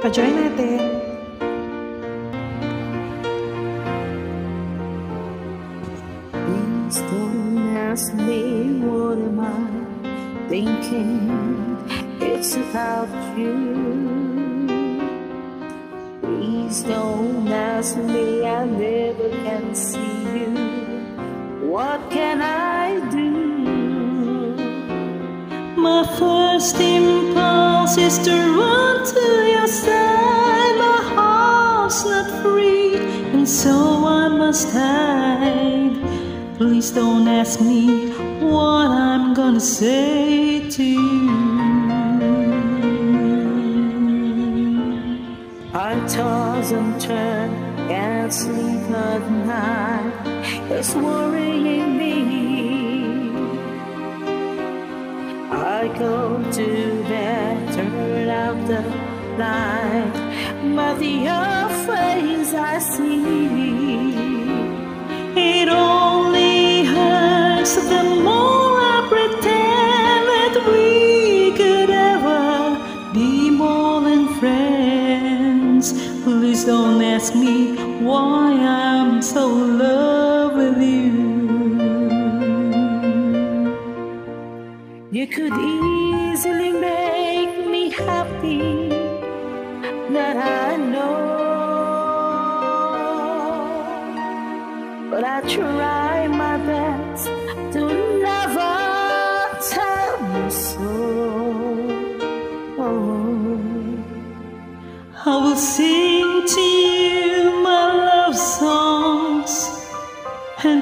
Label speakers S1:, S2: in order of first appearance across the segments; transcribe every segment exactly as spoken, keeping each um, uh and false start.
S1: Pa-join natin.
S2: Please don't ask me what am I thinking. It's about you. Please don't ask me, I never can see you. What can I do?
S3: My first impulse is to run to your side. My heart's not free, and so I must hide. Please don't ask me what I'm gonna say to you.
S2: I toss and turn, can't sleep at night. It's worrying me. I go to bed, turn out the light, but your face I see.
S3: It only hurts the more I pretend that we could ever be more than friends. Please don't ask me why I'm so in love with you.
S2: You could easily make me happy, that I know, but I try my best to never tell you so. Oh.
S3: I will sing to you my love songs and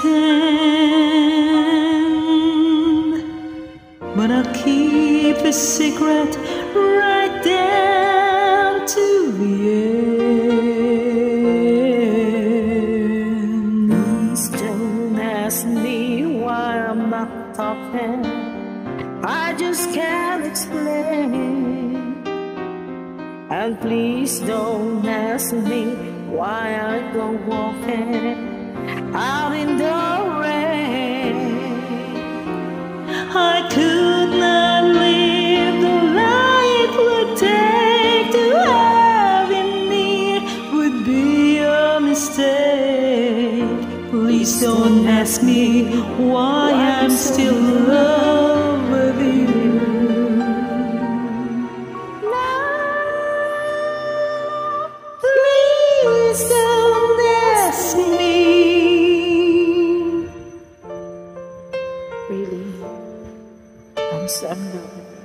S3: pretend, but I'll keep the secret right down to the end.
S2: Please don't ask me why I'm not talking, I just can't explain. And please don't ask me why I go walking out in the rain.
S3: I could not live the life it would take to have you near, would be a mistake. Please don't ask me why I'm still in love with you. Please don't ask me.
S2: Really, I'm so in love.